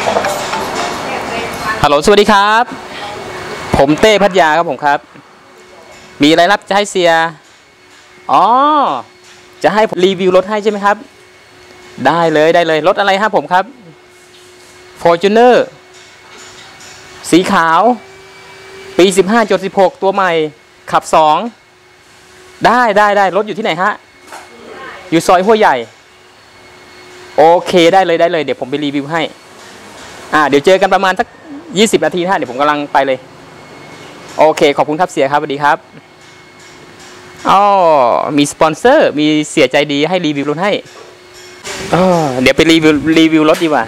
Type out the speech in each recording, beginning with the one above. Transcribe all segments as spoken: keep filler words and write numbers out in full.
ฮัลโหลสวัสดีครับผมเต้พัทยาครับผมครับมีอะไรรับจะให้เสียอ๋อจะให้รีวิวรถให้ใช่ไหมครับได้เลยได้เลยรถอะไรครับผมครับ Fortuner สีขาวปี สิบห้าจุดสิบหก ตัวใหม่ขับสองได้ได้ได้รถอยู่ที่ไหนฮะอยู่ซอยห้วยใหญ่โอเคได้เลยได้เลยเดี๋ยวผมไปรีวิวให้อ่าเดี๋ยวเจอกันประมาณสักยี่สิบนาทีนะเดี๋ยวผมกำลังไปเลยโอเคขอบคุณครับเสียครับสวัสดีครับอ๋อมีสปอนเซอร์มีเสียใจดีให้รีวิวรถให้อ๋อเดี๋ยวไปรีวิวรีวิวรถดีกว่า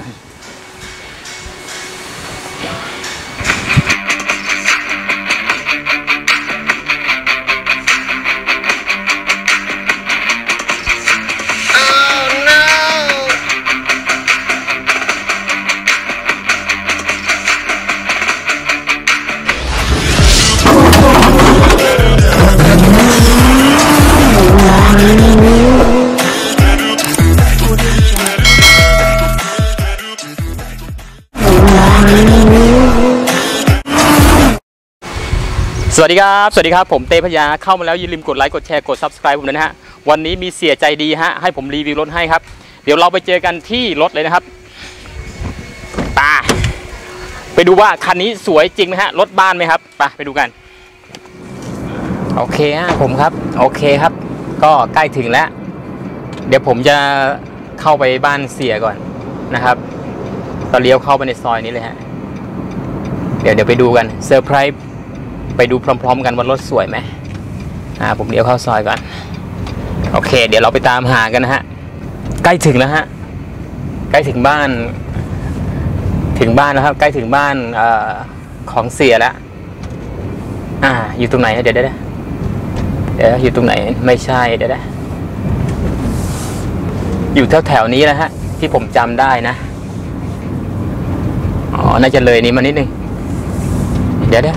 สวัสดีครับสวัสดีครับผมเต้พยาเข้ามาแล้วอย่าลืมกดไลค์กดแชร์กด ซับสไครบ์ ผมด้วยนะฮะวันนี้มีเสียใจดีฮะให้ผมรีวิวรถให้ครับเดี๋ยวเราไปเจอกันที่รถเลยนะครับไปไปดูว่าคันนี้สวยจริงไหมฮะรถบ้านไหมครับไปไปดูกันโอเคฮะผมครับโอเคครับก็ใกล้ถึงแล้วเดี๋ยวผมจะเข้าไปบ้านเสียก่อนนะครับตอนเลี้ยวเข้าไปในซอยนี้เลยฮะเดี๋ยวเดี๋ยวไปดูกันเซอร์ไพรส์ไปดูพร้อมๆกันว่ารถสวยไหมอ่าผมเดี๋ยวเข้าซอยก่อนโอเคเดี๋ยวเราไปตามหากันนะฮะใกล้ถึงแล้วฮะใกล้ถึงบ้านถึงบ้านแล้วครับใกล้ถึงบ้านเอ่อของเสียแล้วอ่าอยู่ตรงไหนเดี๋ยวเดี๋ยวเดี๋ยวอยู่ตรงไหนไม่ใช่เดี๋ยวเดี๋ยวอยู่แถวแถวนี้นะฮะที่ผมจำได้นะอ๋อน่าจะเลยนี้มานิดนึงเดี๋ยวเดี๋ยว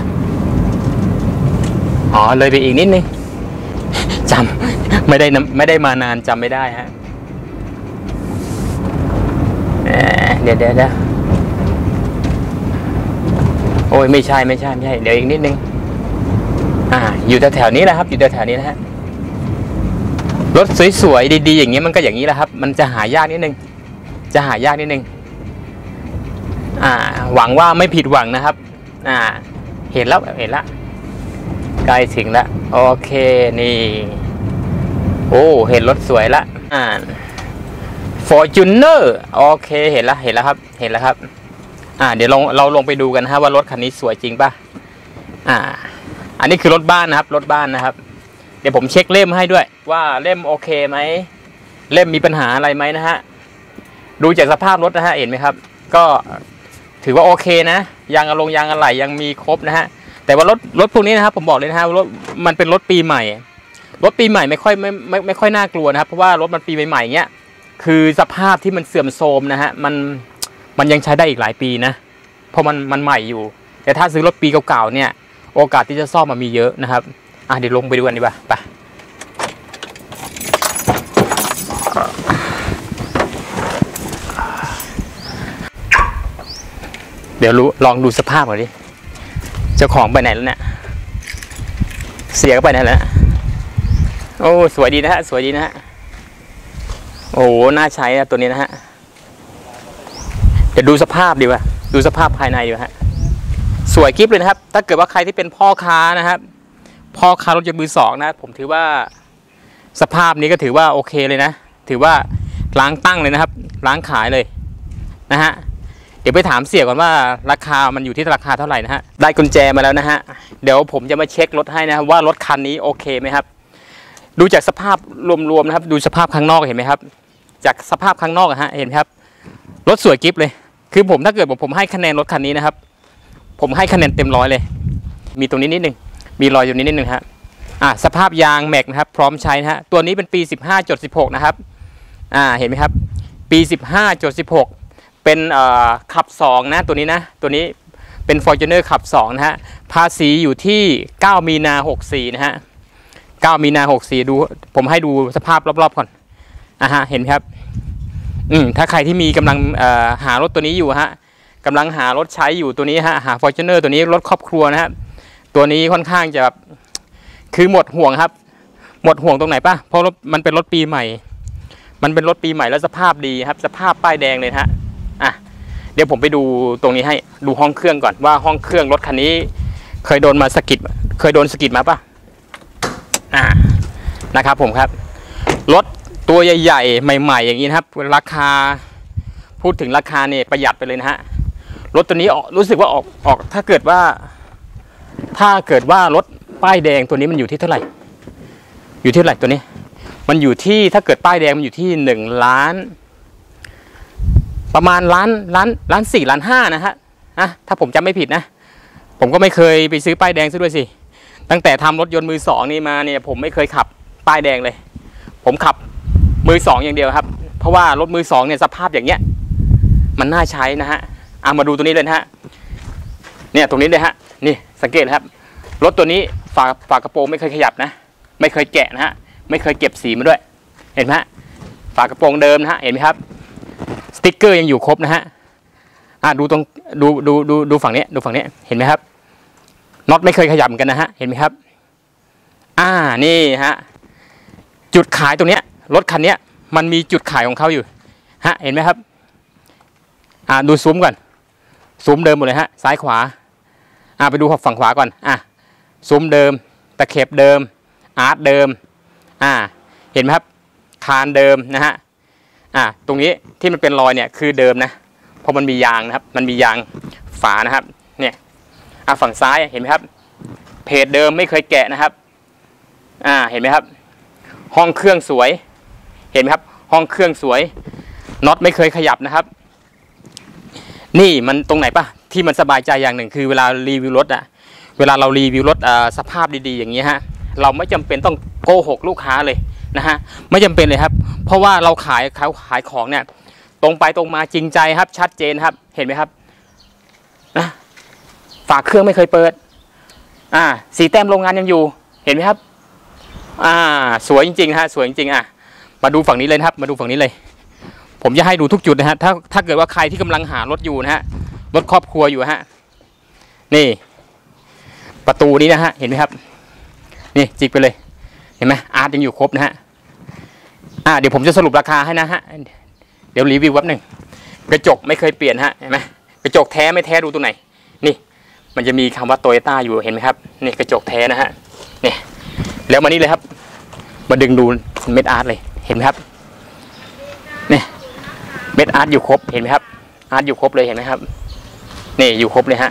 อ๋อเลยไปอีกนิดนึงจำไม่ได้ไม่ได้มานานจำไม่ได้ฮะเดี๋ยวเดี๋ยวเดี๋ยวโอ้ยไม่ใช่ไม่ใช่ไม่ใช่เดี๋ยวอีกนิดนึงอ่าอยู่แถวๆนี้แหละครับอยู่แถวๆนี้นะฮะรถสวยๆดีๆอย่างเงี้ยมันก็อย่างนี้แหละครับมันจะหายากนิดนึงจะหายากนิดนึงอ่าหวังว่าไม่ผิดหวังนะครับอ่าเห็นแล้วเห็นแล้วใกล้ถึงแล้วโอเคนี่โอ้เห็นรถสวยละอ่า Fortuner โอเคเห็นแล้วเห็นแล้วครับเห็นแล้วครับอ่าเดี๋ยวลงเราลงไปดูกันนะฮะว่ารถคันนี้สวยจริงป่ะอ่าอันนี้คือรถบ้านนะครับรถบ้านนะครับเดี๋ยวผมเช็คเล่มให้ด้วยว่าเล่มโอเคไหมเล่มมีปัญหาอะไรไหมนะฮะดูจากสภาพรถนะฮะเห็นไหมครับก็ถือว่าโอเคนะยางอะลงยางอะไหล่ยังมีครบนะฮะแต่ว่ารถรถพวกนี้นะครับผมบอกเลยนะฮะรถมันเป็นรถปีใหม่รถปีใหม่ไม่ค่อยไม่ไม่ไม่ค่อยน่ากลัวนะครับเพราะว่ารถมันปีใหม่ๆเงี้ยคือสภาพที่มันเสื่อมโทรมนะฮะมันมันยังใช้ได้อีกหลายปีนะเพราะมันมันใหม่อยู่แต่ถ้าซื้อรถปีเก่าๆเนี่ยโอกาสที่จะซ่อมมันมีเยอะนะครับอ่ะเดี๋ยวลงไปดูกันดีกว่าไปเดี๋ยวรู้ลองดูสภาพก่อนดิเจ้าของไปไหนแล้วเนี่ยเสียก็ไปไหนแล้วโอ้สวยดีนะฮะสวยดีนะฮะโอ้น่าใช้ตัวนี้นะฮะเดี๋ยวดูสภาพดีกว่าดูสภาพภายในดีกว่าฮะสวยกิ๊บเลยนะครับถ้าเกิดว่าใครที่เป็นพ่อค้านะครับพ่อค้ารถยนต์มือสองนะผมถือว่าสภาพนี้ก็ถือว่าโอเคเลยนะถือว่าล้างตั้งเลยนะครับล้างขายเลยนะฮะเดี๋ยวไปถามเสี่ยก่อนว่าราคามันอยู่ที่ราคาเท่าไหร่นะฮะได้กุญแจมาแล้วนะฮะเดี๋ยวผมจะมาเช็ครถให้นะว่ารถคันนี้โอเคไหมครับดูจากสภาพรวมๆนะครับดูสภาพข้างนอกเห็นไหมครับจากสภาพข้างนอกอะฮะเห็นครับรถสวยกิ๊บเลยคือผมถ้าเกิดผมให้คะแนนรถคันนี้นะครับผมให้คะแนนเต็มร้อยเลยมีตรงนี้นิดนึงมีรอยอยู่นิดนึงฮะอ่าสภาพยางแม็กนะครับพร้อมใช้นะฮะตัวนี้เป็นปี สิบห้าจุดสิบหก นะครับอ่าเห็นไหมครับปี สิบห้าจุดสิบหก เป็นขับสองนะตัวนี้นะตัวนี้เป็น Fortuner ขับสองนะฮะภาษีอยู่ที่เก้ามีนาหกสี่นะฮะเก้ามีนาหกสี่ดูผมให้ดูสภาพรอบๆก่อนอ่ะฮะเห็นครับอืมถ้าใครที่มีกำลังหารถตัวนี้อยู่ฮะกำลังหารถใช้อยู่ตัวนี้ฮะหา Fortuner ตัวนี้รถครอบครัวนะครับตัวนี้ค่อนข้างจะแบบคือหมดห่วงครับหมดห่วงตรงไหนป่ะเพราะรถมันเป็นรถปีใหม่มันเป็นรถปีใหม่แล้วสภาพดีครับสภาพป้ายแดงเลยฮะอ่ะเดี๋ยวผมไปดูตรงนี้ให้ดูห้องเครื่องก่อนว่าห้องเครื่องรถคันนี้เคยโดนมาสกิดเคยโดนสกิดมาป่ะอ่านะครับผมครับรถตัวใหญ่ๆใหม่ๆอย่างนี้นะครับราคาพูดถึงราคาเนี่ยประหยัดไปเลยนะฮะรถตัวนี้รู้สึกว่าออกออกถ้าเกิดว่าถ้าเกิดว่ารถป้ายแดงตัวนี้มันอยู่ที่เท่าไหร่อยู่ที่เท่าไหร่ตัวนี้มันอยู่ที่ถ้าเกิดป้ายแดงมันอยู่ที่หนึ่งล้านประมาณล้านล้านล้านสี่ล้านห้านะฮะนะถ้าผมจำไม่ผิดนะผมก็ไม่เคยไปซื้อป้ายแดงซะด้วยสิตั้งแต่ทำรถยนต์มือสองนี่มาเนี่ยผมไม่เคยขับป้ายแดงเลยผมขับมือสองอย่างเดียวครับเพราะว่ารถมือสองเนี่ยสภาพอย่างเงี้ยมันน่าใช้นะฮะเอามาดูตัวนี้เลยนะฮะเนี่ยตรงนี้เลยฮะนี่สังเกตครับรถตัวนี้ฝาฝากระโปรงไม่เคยขยับนะไม่เคยแกะนะฮะไม่เคยเก็บสีมาด้วยเห็นไหมฮะฝากระโปรงเดิมนะฮะเห็นไหมครับสติ๊กเกอร์ยังอยู่ครบนะฮะอ่าดูตรงดูดูดูดูฝั่งนี้ดูฝั่งนี้เห็นไหมครับน็อตไม่เคยขยับกันนะฮะเห็นไหมครับอ่านี่ฮะจุดขายตรงเนี้ยรถคันนี้มันมีจุดขายของเขาอยู่ฮะเห็นไหมครับอ่าดูซูมก่อนซูมเดิมหมดเลยฮะซ้ายขวาอ่าไปดูฝั่งขวาก่อนอ่ะซูมเดิมตะเข็บเดิมอาร์ตเดิมอ่าเห็นไหมครับคานเดิมนะฮะอ่าตรงนี้ที่มันเป็นรอยเนี่ยคือเดิมนะเพราะมันมียางนะครับมันมียางฝานะครับเนี่ยอ่าฝั่งซ้ายเห็นไหมครับเพจเดิมไม่เคยแกะนะครับอ่าเห็นไหมครับห้องเครื่องสวยเห็นไหมครับห้องเครื่องสวยน็อตไม่เคยขยับนะครับนี่มันตรงไหนป่ะที่มันสบายใจอย่างหนึ่งคือเวลารีวิวรถอะเวลาเรารีวิวรถสภาพดีๆอย่างนี้ฮะเราไม่จำเป็นต้องโกหกลูกค้าเลยนะฮะไม่จำเป็นเลยครับเพราะว่าเราขายเขาขายของเนี่ยตรงไปตรงมาจริงใจครับชัดเจนครับเห็นไหมครับนะฝาเครื่องไม่เคยเปิดอ่าสีแต้มโรงงานยังอยู่เห็นไหมครับอ่าสวยจริงๆฮะสวยจริงๆอ่ะมาดูฝั่งนี้เลยครับมาดูฝั่งนี้เลยผมจะให้ดูทุกจุดนะฮะถ้าถ้าเกิดว่าใครที่กำลังหารถอยู่นะฮะรถครอบครัวอยู่ฮะนี่ประตูนี้นะฮะเห็นไหมครับนี่จิกไปเลยเห็นไหมอาร์ตยังอยู่ครบนะฮะอ่าเดี๋ยวผมจะสรุปราคาให้นะฮะเดี๋ยวรีวิวแป๊บหนึ่งกระจกไม่เคยเปลี่ยนฮะเห็นไหมกระจกแท้ไม่แท้ดูตรงไหนนี่มันจะมีคำว่าโตโยต้าอยู่เห็นไหมครับนี่กระจกแท้นะฮะนี่แล้วมานี่เลยครับมาดึงดูเม็ดอาร์ตเลยเห็นไหมครับนี่เม็ดอาร์ตอยู่ครบเห็นไหมครับอาร์ตอยู่ครบเลยเห็นไหมครับนี่อยู่ครบเลยฮะ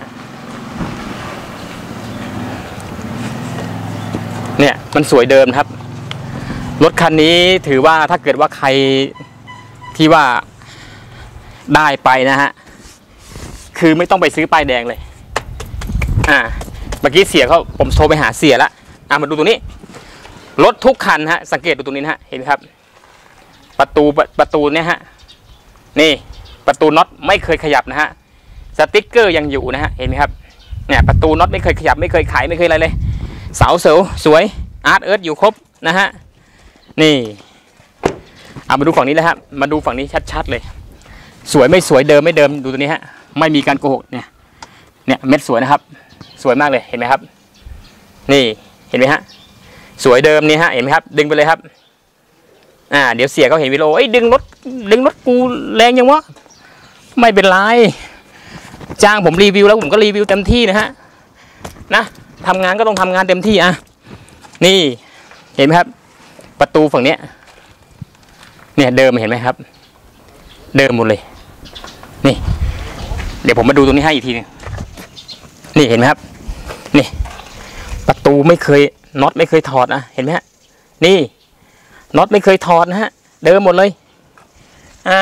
เนี่ยมันสวยเดิมครับรถคันนี้ถือว่าถ้าเกิดว่าใครที่ว่าได้ไปนะฮะคือไม่ต้องไปซื้อป้ายแดงเลยอ่าเมื่อกี้เสียเขาผมโทรไปหาเสียแล้วอ่ามาดูตรงนี้รถทุกคันฮะสังเกตดูตรงนี้นะฮะเห็นไหมครับประตูประตูเนี่ยฮะนี่ประตูน็อตไม่เคยขยับนะฮะสติ๊กเกอร์ยังอยู่นะฮะเห็นไหมครับเนี่ยประตูน็อตไม่เคยขยับไม่เคยไขไม่เคยอะไรเลยเสาเสาสวยอาร์ตเอิร์ธอยู่ครบนะฮะนี่เอามาดูฝั่งนี้เลยครับมาดูฝั่งนี้ชัดๆเลยสวยไม่สวยเดิมไม่เดิมดูตัวนี้ฮะไม่มีการโกหกเนี่ยเนี่ยเม็ดสวยนะครับสวยมากเลยเห็นไหมครับนี่เห็นไหมฮะสวยเดิมนี่ฮะเห็นไหมครับดึงไปเลยครับอ่าเดี๋ยวเสียเขาเห็นวิดีโอไอ้ดึงรถดึงรถกูแรงยังวะไม่เป็นไรจ้างผมรีวิวแล้วผมก็รีวิวเต็มที่นะฮะนะทำงานก็ต้องทำงานเต็มที่อ่ะนี่เห็นไหมครับประตูฝั่งเนี้ยเนี่ยเดิมเห็นไหมครับเดิมหมดเลยนี่เดี๋ยวผมมาดูตรงนี้ให้อีกทีนึงนี่เห็นไหมครับนี่ประตูไม่เคยน็อตไม่เคยถอดนะเห็นไหมฮะนี่น็อตไม่เคยถอดนะฮะเดิมหมดเลยอ่า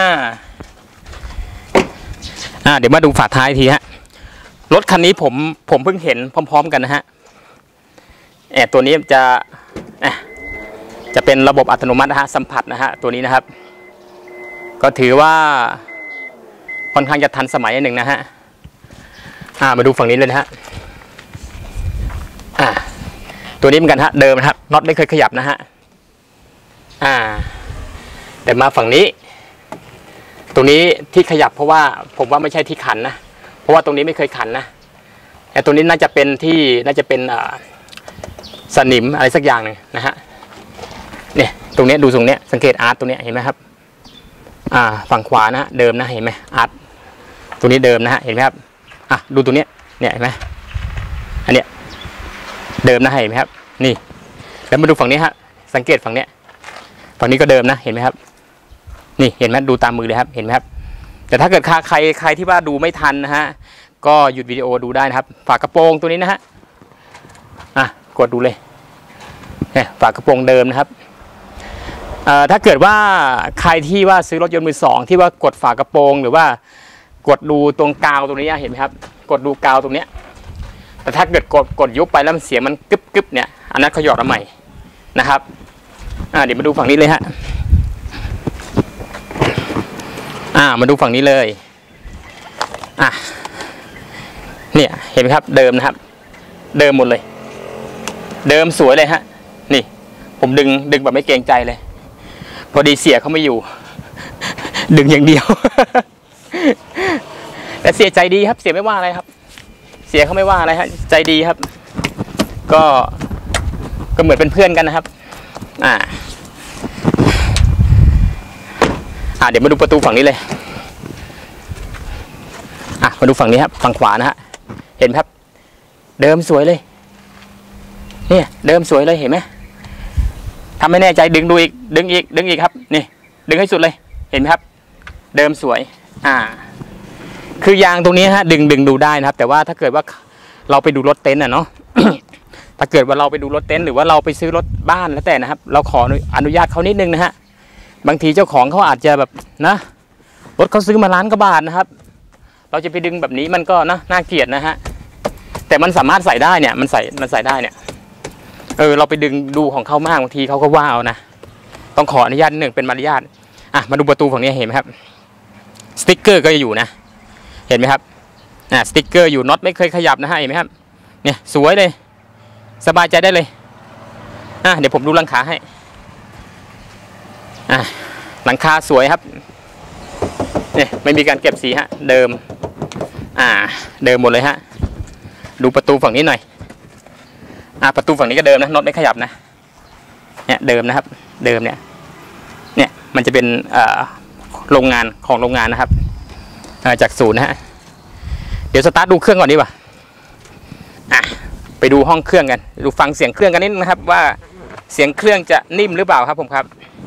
อ่าเดี๋ยวมาดูฝาท้ายทีฮะรถคันนี้ผมผมเพิ่งเห็นพร้อมๆกันนะฮะแอบตัวนี้จะจะเป็นระบบอัตโนมัตินะฮะสัมผัสนะฮะตัวนี้นะครับก็ถือว่าค่อนข้างจะทันสมัยหนึ่งนะฮะอ่ามาดูฝั่งนี้เลยนะฮะอ่าตัวนี้เหมือนกันฮะเดิมนะครับน็อตไม่เคยขยับนะฮะอ่าแต่มาฝั่งนี้ตรงนี้ที่ขยับเพราะว่าผมว่าไม่ใช่ที่ขันนะราะว่าตรงนี้ไม่เคยขันนะแต่ตรงนี้น่าจะเป็นที่น่าจะเป็นสนิมอะไรสักอย่างหนึ่งนะฮะเนี่ยตรงนี้ดูตรงนี้สังเกตอาร์ตตรงนี้เห็นไหมครับอ่าฝั่งขวานะเดิมนะเห็นไหมอาร์ตตรงนี้เดิมนะฮะเห็นไหมครับอ่ะดูตรงนี้เนี่ยเห็นไหมอันเนี้ยเดิมนะเห็นไหมครับนี่แล้วมาดูฝั่งนี้ฮะสังเกตฝั่งเนี้ยฝั่งนี้ก็เดิมนะเห็นไหมครับนี่เห็นไหมดูตามมือเลยครับเห็นไหมครับแต่ถ้าเกิดใครใครที่ว่าดูไม่ทันนะฮะก็หยุดวิดีโอดูได้นะครับฝากระโปรงตัวนี้นะฮะอ่ะกดดูเลยเนี่ยฝากระโปรงเดิมนะครับเอ่อถ้าเกิดว่าใครที่ว่าซื้อรถยนต์มือสองที่ว่ากดฝากระโปรงหรือว่ากดดูตรงกาวตรงนี้เห็นไหมครับกดดูกาวตรงเนี้ยแต่ถ้าเกิดกดกดยุบไปแล้วมันเสียงมันกึบกึบเนี่ยอันนั้นเขาหยอดมาใหม่นะครับอ่าเดี๋ยวมาดูฝั่งนี้เลยฮะอ่ามาดูฝั่งนี้เลยอ่ะเนี่ยเห็นไหมครับเดิมนะครับเดิมหมดเลยเดิมสวยเลยฮะนี่ผมดึงดึงแบบไม่เกรงใจเลยพอดีเสียเขาไม่อยู่ดึงอย่างเดียวแต่เสียใจดีครับเสียไม่ว่าอะไรครับเสียเขาไม่ว่าอะไรฮะใจดีครับก็ก็เหมือนเป็นเพื่อนกันนะครับอ่าอ่าเดี๋ยวมาดูประตูฝั่งนี้เลยอ่ะมาดูฝั่งนี้ครับฝั่งขวานะฮะเห็นครับเดิมสวยเลยเนี่ยเดิมสวยเลยเห็นไหมทำไม่แน่ใจดึงดูอีกดึงอีกดึงอีกครับนี่ดึงให้สุดเลยเห็นไหมครับเดิมสวยอ่าคือยางตรงนี้ฮะดึงดึงดูได้นะครับแต่ว่าถ้าเกิดว่าเราไปดูรถเต็นท์อ่ะเนาะ ถ้าเกิดว่าเราไปดูรถเต็นท์หรือว่าเราไปซื้อรถบ้านแล้วแต่นะครับเราขออนุญาตเขานิดนึงนะฮะบางทีเจ้าของเขาอาจจะแบบนะรถเขาซื้อมาล้านกว่าบาทนะครับเราจะไปดึงแบบนี้มันก็นะน่าเกลียดนะฮะแต่มันสามารถใส่ได้เนี่ยมันใส่มันใส่ได้เนี่ยเออเราไปดึงดูของเขามากบางทีเขาก็ว่าเอานะต้องขออนุญาตนิดนึงเป็นมารยาทอ่ะมาดูประตูฝั่งนี้เห็นไหมครับสติ๊กเกอร์ก็อยู่นะเห็นไหมครับอ่าสติ๊กเกอร์อยู่น็อตไม่เคยขยับนะฮะเห็นไหมครับเนี่ยสวยเลยสบายใจได้เลยอ่ะเดี๋ยวผมดูหลังคาให้อ่ะหลังคาสวยครับเนี่ยไม่มีการเก็บสีฮะเดิมอ่าเดิมหมดเลยฮะดูประตูฝั่งนี้หน่อยอ่าประตูฝั่งนี้ก็เดิมนะน็อตไม่ขยับนะเนี่ยเดิมนะครับเดิมเนี่ยเนี่ยมันจะเป็นอ่าโรงงานของโรงงานนะครับจากศูนย์นะฮะเดี๋ยวสตาร์ทดูเครื่องก่อนดีกว่าอ่ะไปดูห้องเครื่องกันดูฟังเสียงเครื่องกันนิดนะครับว่าเสียงเครื่องจะนิ่มหรือเปล่าครับผมครับ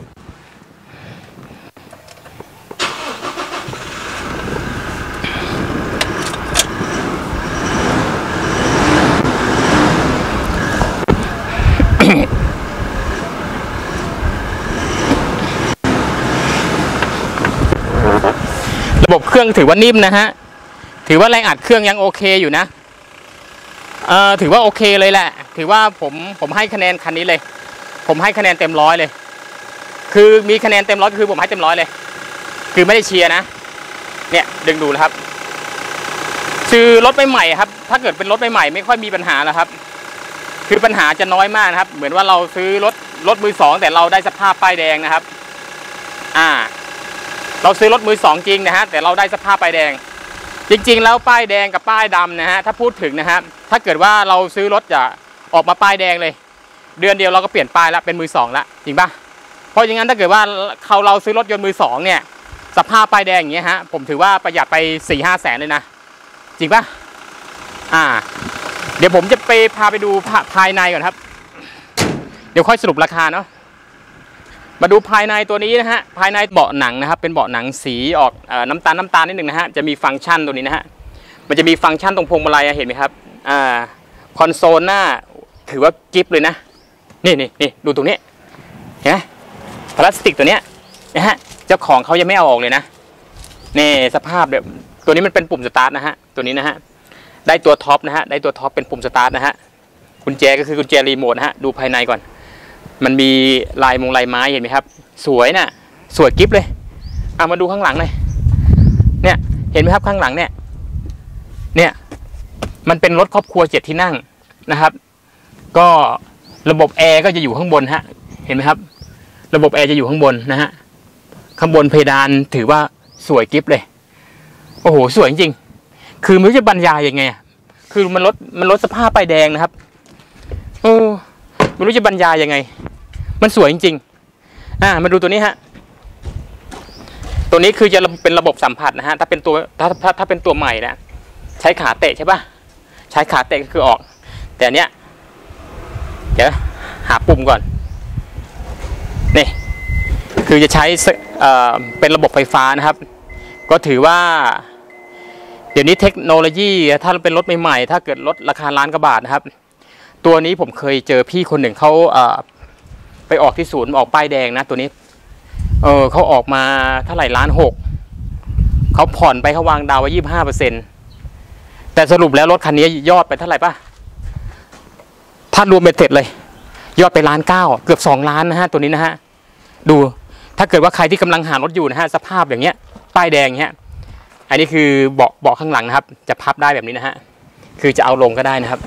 ระบบเครื่องถือว่านิ่มนะฮะถือว่าแรงอัดเครื่องยังโอเคอยู่นะเอ่อถือว่าโอเคเลยแหละถือว่าผมผมให้คะแนนคันนี้เลยผมให้คะแนนเต็มร้อยเลยคือมีคะแนนเต็มร้อยคือผมให้เต็มร้อยเลยคือไม่ได้เชียร์นะเนี่ยดึงดูนะครับคือรถใหม่ๆครับถ้าเกิดเป็นรถใหม่ๆไม่ค่อยมีปัญหาแล้วครับคือปัญหาจะน้อยมากนะครับเหมือนว่าเราซื้อรถรถมือสองแต่เราได้สภาพป้ายแดงนะครับอ่าเราซื้อรถมือสองจริงนะฮะแต่เราได้สภาพป้ายแดงจริงๆแล้วป้ายแดงกับป้ายดำนะฮะถ้าพูดถึงนะฮะถ้าเกิดว่าเราซื้อรถจะออกมาป้ายแดงเลยเดือนเดียวเราก็เปลี่ยนป้ายแล้วเป็นมือสองแล้วจริงป่ะเพราะอย่างนั้นถ้าเกิดว่าเขาเราซื้อรถยนต์มือสองเนี่ยสภาพป้ายแดงอย่างเงี้ยฮะผมถือว่าประหยัดไปสี่ห้าแสนเลยนะจริงป่ะอ่าเดี๋ยวผมจะไปพาไปดูภายในก่อนครับเดี๋ยวค่อยสรุปราคาเนาะมาดูภายในตัวนี้นะฮะภายในเบาะหนังนะครับเป็นเบาะหนังสีออกน้ำตาลน้ำตาลนิดหนึ่งนะฮะจะมีฟังก์ชันตัวนี้นะฮะมันจะมีฟังก์ชันตรงพวงมาลัยเห็นไหมครับอ่าคอนโซลหน้าถือว่ากิฟต์เลยนะนี่นี่นี่ดูตรงนี้เห็นไหมพลาสติกตัวเนี้ยนะฮะเจ้าของเขายังไม่เอาออกเลยนะนี่สภาพแบบตัวนี้มันเป็นปุ่มสตาร์ทนะฮะตัวนี้นะฮะได้ตัวท็อปนะฮะได้ตัวท็อปเป็นปุ่มสตาร์ทนะฮะกุญแจก็คือกุญแจรีโมทนะฮะดูภายในก่อนมันมีลายมงลายไม้เห็นไหมครับสวยนะสวยกิฟต์เลยเอามาดูข้างหลังเลยเนี่ยเห็นไหมครับข้างหลังเนี่ยเนี่ยมันเป็นรถครอบครัวเจ็ดที่นั่งนะครับก็ระบบแอร์ก็จะอยู่ข้างบนฮะเห็นไหมครับระบบแอร์จะอยู่ข้างบนนะฮะข้างบนเพดานถือว่าสวยกิฟต์เลยโอ้โหสวยจริงคือไม่รู้จะบรรยายยังไงคือมันลดมันลดสภาพป้ายแดงนะครับโอ้ไม่รู้จะบรรยายยังไงมันสวยจริงๆอ่ามาดูตัวนี้ฮะตัวนี้คือจะเป็นระบบสัมผัสนะฮะถ้าเป็นตัวถ้าถ้าถ้าเป็นตัวใหม่นะใช้ขาเตะใช่ปะใช้ขาเตะก็คือออกแต่เนี้ยเดี๋ยวหาปุ่มก่อนนี่คือจะใช้เอ่อเป็นระบบไฟฟ้านะครับก็ถือว่าเดี๋ยวนี้เทคโนโลยีถ้าเป็นรถใหม่ๆถ้าเกิดรถราคาล้านกว่าบาทนะครับตัวนี้ผมเคยเจอพี่คนหนึ่งเขาเอ่อไปออกที่ศูนย์ออกป้ายแดงนะตัวนี้เออเขาออกมาเท่าไหร่ล้านหกเขาผ่อนไปเขาวางดาวไว้ยี่สิบห้าเปอร์เซ็นต์แต่สรุปแล้วรถคันนี้ยอดไปเท่าไหร่ป่ะถ้ารวมเป็นเสร็จเลยยอดไปล้านเก้าเกือบสองล้านนะฮะตัวนี้นะฮะดูถ้าเกิดว่าใครที่กำลังหารถอยู่นะฮะสภาพอย่างเงี้ยป้ายแดงเงี้ยอันนี้คือเบาะเบาะข้างหลังนะครับจะพับได้แบบนี้นะฮะคือจะเอาลงก็ได้นะครับ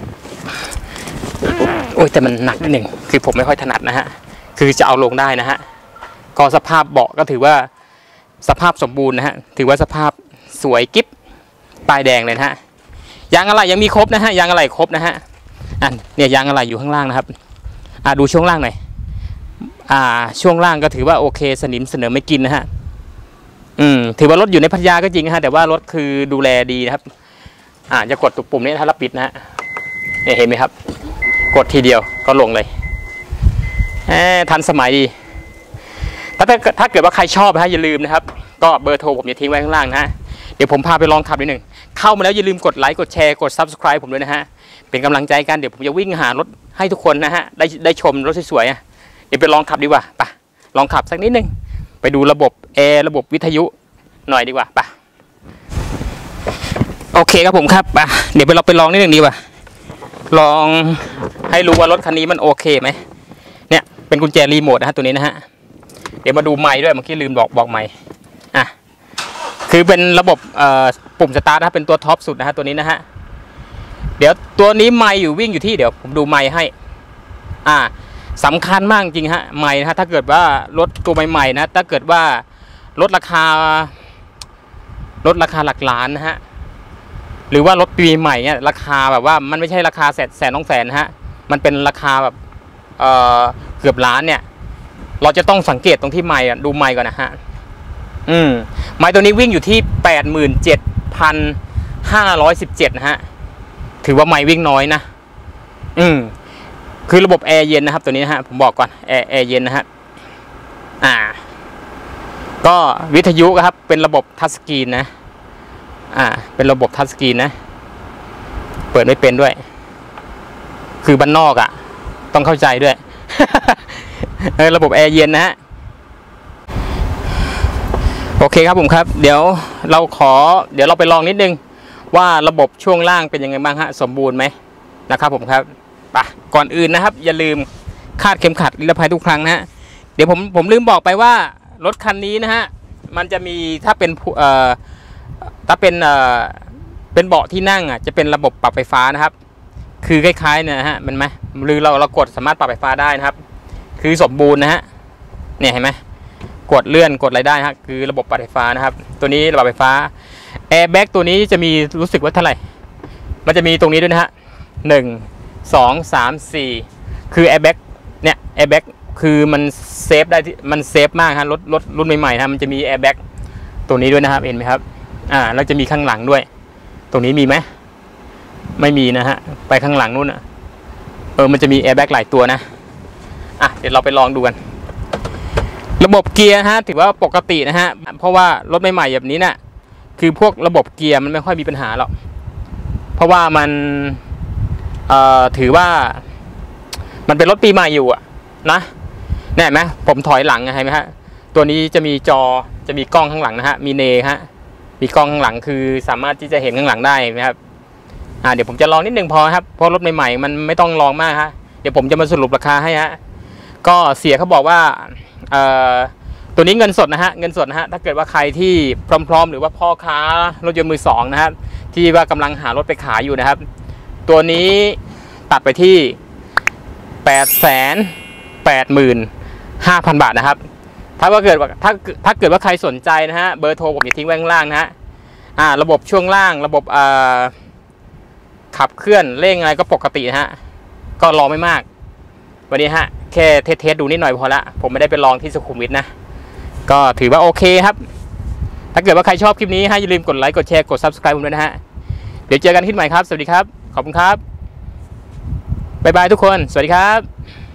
โอ้ยแต่มันหนักนิดหนึ่งคือผมไม่ค่อยถนัดนะฮะคือจะเอาลงได้นะฮะก็สภาพเบาะก็ถือว่าสภาพสมบูรณ์นะฮะถือว่าสภาพสวยกิ๊บป้ายแดงเลยนะฮะยางอะไหล่ยังมีครบนะฮะยางอะไหล่ครบนะฮะอันเนี่ยยางอะไหล่อยู่ข้างล่างนะครับอ่าดูช่วงล่างหน่อยอ่าช่วงล่างก็ถือว่าโอเคสนิมเสนอไม่กินนะฮะอืมถือว่ารถอยู่ในพัทยาก็จริงนะฮะแต่ว่ารถคือดูแลดีนะครับอ่าจะกดตุ่มปุ่มนี้ถ้าเราปิดนะฮะเนี่ยเห็นไหมครับกดทีเดียวก็ลงเลยแหมทันสมัยดีถ้าถ้าเกิดว่าใครชอบนะฮะอย่าลืมนะครับก็เบอร์โทรผมจะทิ้งไว้ข้างล่างนะฮะเดี๋ยวผมพาไปลองขับนิดหนึ่งเข้ามาแล้วอย่าลืมกดไลค์กดแชร์กด ซับสไครบ์ ผมด้วยนะฮะเป็นกำลังใจกันเดี๋ยวผมจะวิ่งหารถให้ทุกคนนะฮะได้ได้ชมรถสวยๆเดี๋ยวไปลองขับดีกว่าไปลองขับสักนิดหนึ่งไปดูระบบแอร์ระบบวิทยุหน่อยดีกว่าไปโอเคครับผมครับไปเดี๋ยวไปเราไปลองนิดหนึ่งดีกว่าลองให้รู้ว่ารถคันนี้มันโอเคไหมเนี่ยเป็นกุญแจรีโมทนะฮะตัวนี้นะฮะเดี๋ยวมาดูไมค์ด้วยเมื่อกี้ลืมบอกบอกไมค์อ่ะคือเป็นระบบเอ่อปุ่มสตาร์ทนะเป็นตัวท็อปสุดนะฮะตัวนี้นะฮะเดี๋ยวตัวนี้ไมค์อยู่วิ่งอยู่ที่เดี๋ยวผมดูไมค์ให้อ่าสำคัญมากจริงฮะไมค์นะฮะถ้าเกิดว่ารถตัวใหม่ๆนะถ้าเกิดว่าลดราคาลดราคาหลักล้านนะฮะหรือว่ารถปีใหม่เนี่ยราคาแบบว่ามันไม่ใช่ราคาแสนแสนน้องแสนนะฮะมันเป็นราคาแบบเอ่อเกือบล้านเนี่ยเราจะต้องสังเกตตรงที่ไมค์ดูไมค์ก่อนนะฮะอืมไมค์ตัวนี้วิ่งอยู่ที่ แปดหมื่นเจ็ดพันห้าร้อยสิบเจ็ด นะฮะถือว่าไมค์วิ่งน้อยนะอืมคือระบบแอร์เย็นนะครับตัวนี้นะฮะผมบอกก่อนแอร์แอร์เย็นนะฮะอ่าก็วิทยุครับเป็นระบบทัชสกรีนนะอ่าเป็นระบบทัชสกรีนนะเปิดไม่เป็นด้วยคือบ้านนอกอ่ะต้องเข้าใจด้วย ระบบแอร์เย็นนะฮะโอเคครับผมครับเดี๋ยวเราขอเดี๋ยวเราไปลองนิดนึงว่าระบบช่วงล่างเป็นยังไงบ้างฮะสมบูรณ์ไหมนะครับผมครับไปก่อนอื่นนะครับอย่าลืมคาดเข็มขัดนิรภัยทุกครั้งนะฮะเดี๋ยวผมผมลืมบอกไปว่ารถคันนี้นะฮะมันจะมีถ้าเป็นเอ่อถ้าเป็นเอ่อเป็นเบาะที่นั่งอ่ะจะเป็นระบบปรับไฟฟ้านะครับคือคล้ายๆเนี่ยนะฮะมันไหมหรือเราเรากดสามารถปรับไฟฟ้าได้นะครับคือสมบูรณ์นะฮะเนี่ยเห็นไหมกดเลื่อนกดอะไรได้ฮะคือระบบปรับไฟฟ้านะครับตัวนี้ระบบไฟฟ้าแอร์แบ็กตัวนี้จะมีรู้สึกว่าเท่าไหร่มันจะมีตรงนี้ด้วยนะฮะหนึ่งสองสามสี่คือแอร์แบ็กเนี่ยแอร์แบ็กคือมันเซฟได้มันเซฟมากฮะรถรถรุ่นใหม่ๆนะมันจะมีแอร์แบ็กตัวนี้ด้วยนะครับเห็นไหมครับอ่าแล้วจะมีข้างหลังด้วยตรงนี้มีไหมไม่มีนะฮะไปข้างหลังนู่นอ่ะเออมันจะมีแอร์แบ็กหลายตัวนะอ่ะเดี๋ยวเราไปลองดูกันระบบเกียร์ฮะถือว่าปกตินะฮะเพราะว่ารถใหม่ๆแบบนี้น่ะคือพวกระบบเกียร์มันไม่ค่อยมีปัญหาหรอกเพราะว่ามันเอ่อถือว่ามันเป็นรถปีใหม่อยู่อะนะเนี่ยเห็นไหมผมถอยหลังไงเห็นไหมฮะตัวนี้จะมีจอจะมีกล้องข้างหลังนะฮะมีเนฮะมีกล้องข้างหลังคือสามารถที่จะเห็นข้างหลังได้ไหมครับอ่าเดี๋ยวผมจะลองนิดนึงพอครับเพราะรถใหม่ๆมันไม่ต้องลองมากฮะเดี๋ยวผมจะมาสรุปราคาให้ฮะก็เสียเขาบอกว่าเอ่อตัวนี้เงินสดนะฮะเงินสดนะฮะถ้าเกิดว่าใครที่พร้อมๆหรือว่าพ่อค้ารถยนต์มือสองนะครับที่ว่ากำลังหารถไปขายอยู่นะครับตัวนี้ตัดไปที่แปดแสนแปดหมื่นห้าพันบาทนะครับถ้าว่าเกิดว่าถ้าถ้าเกิดว่าใครสนใจนะฮะเบอร์โทรผมจะทิ้งไว้ข้างล่างนะฮะอ่าระบบช่วงล่างระบบอ่าขับเคลื่อนเร่งอะไรก็ปกตินะฮะก็ลองไม่มากวันนี้ฮะแค่เทสๆดูนิดหน่อยพอละผมไม่ได้ไปลองที่สุขุมวิทนะก็ถือว่าโอเคครับถ้าเกิดว่าใครชอบคลิปนี้ให้อย่าลืมกดไลค์กดแชร์กด ซับสไครบ์ ผมด้วยนะฮะเดี๋ยวเจอกันคลิปใหม่ครับสวัสดีครับขอบคุณครับบ๊ายบายทุกคนสวัสดีครับ